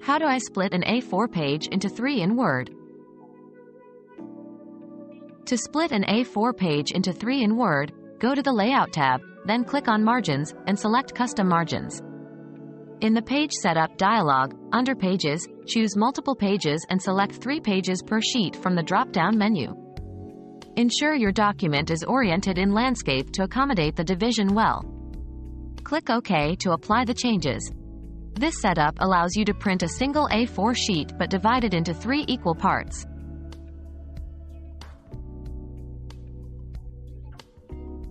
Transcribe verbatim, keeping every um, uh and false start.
How do I split an A four page into three in Word? To split an A four page into three in Word, go to the Layout tab, then click on Margins, and select Custom Margins. In the Page Setup dialog, under Pages, choose Multiple Pages and select three pages per sheet from the drop-down menu. Ensure your document is oriented in landscape to accommodate the division well. Click OK to apply the changes. This setup allows you to print a single A four sheet but divide it into three equal parts.